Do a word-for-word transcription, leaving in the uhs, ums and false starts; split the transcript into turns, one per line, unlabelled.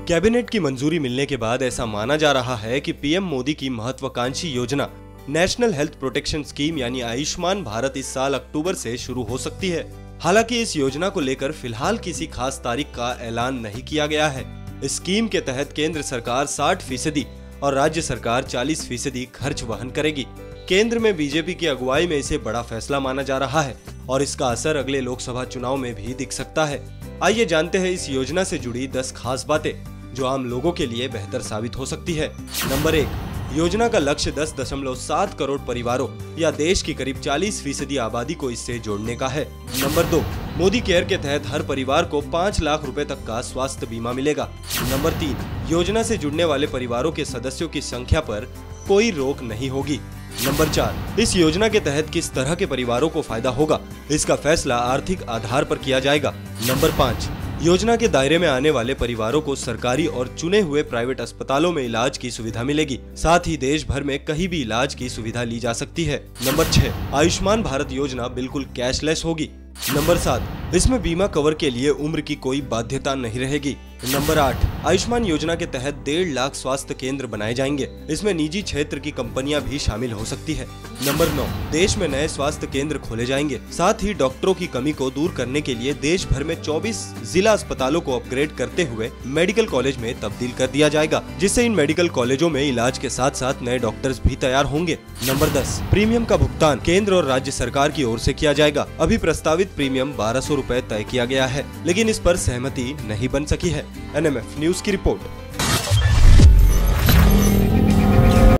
Cabinet की मंजूरी मिलने के बाद ऐसा माना जा रहा है कि पीएम मोदी की महत्वाकांक्षी योजना नेशनल हेल्थ प्रोटेक्शन स्कीम यानी आयुष्मान भारत इस साल अक्टूबर से शुरू हो सकती है। हालांकि इस योजना को लेकर फिलहाल किसी खास तारीख का ऐलान नहीं किया गया है। इस स्कीम के तहत केंद्र सरकार साठ फीसदी और राज्य सरकार चालीस फीसदी खर्च वहन करेगी। केंद्र में बीजेपी की अगुवाई में इसे बड़ा फैसला माना जा रहा है और इसका असर अगले लोकसभा चुनाव में भी दिख सकता है। आइए जानते हैं इस योजना से जुड़ी दस खास बातें जो आम लोगों के लिए बेहतर साबित हो सकती है। नंबर एक, योजना का लक्ष्य दस दशमलव सात करोड़ परिवारों या देश की करीब चालीस फीसदी आबादी को इससे जोड़ने का है। नंबर दो, मोदी केयर के तहत हर परिवार को पाँच लाख रुपए तक का स्वास्थ्य बीमा मिलेगा। नंबर तीन, योजना से जुड़ने वाले परिवारों के सदस्यों की संख्या पर कोई रोक नहीं होगी। नंबर चार, इस योजना के तहत किस तरह के परिवारों को फायदा होगा, इसका फैसला आर्थिक आधार पर किया जाएगा। नंबर पाँच, योजना के दायरे में आने वाले परिवारों को सरकारी और चुने हुए प्राइवेट अस्पतालों में इलाज की सुविधा मिलेगी। साथ ही देश भर में कहीं भी इलाज की सुविधा ली जा सकती है। नंबर छह, आयुष्मान भारत योजना बिल्कुल कैशलेस होगी। नंबर सात, इसमें बीमा कवर के लिए उम्र की कोई बाध्यता नहीं रहेगी। नंबर आठ, आयुष्मान योजना के तहत डेढ़ लाख स्वास्थ्य केंद्र बनाए जाएंगे। इसमें निजी क्षेत्र की कंपनियां भी शामिल हो सकती है। नंबर नौ, देश में नए स्वास्थ्य केंद्र खोले जाएंगे। साथ ही डॉक्टरों की कमी को दूर करने के लिए देश भर में चौबीस जिला अस्पतालों को अपग्रेड करते हुए मेडिकल कॉलेज में तब्दील कर दिया जाएगा, जिससे इन मेडिकल कॉलेजों में इलाज के साथ साथ नए डॉक्टर्स भी तैयार होंगे। नंबर दस, प्रीमियम का भुगतान केंद्र और राज्य सरकार की ओर से किया जाएगा। अभी प्रस्तावित प्रीमियम बारह सौ रूपए तय किया गया है, लेकिन इस पर सहमति नहीं बन सकी है। एन एम एफ न्यूज की रिपोर्ट।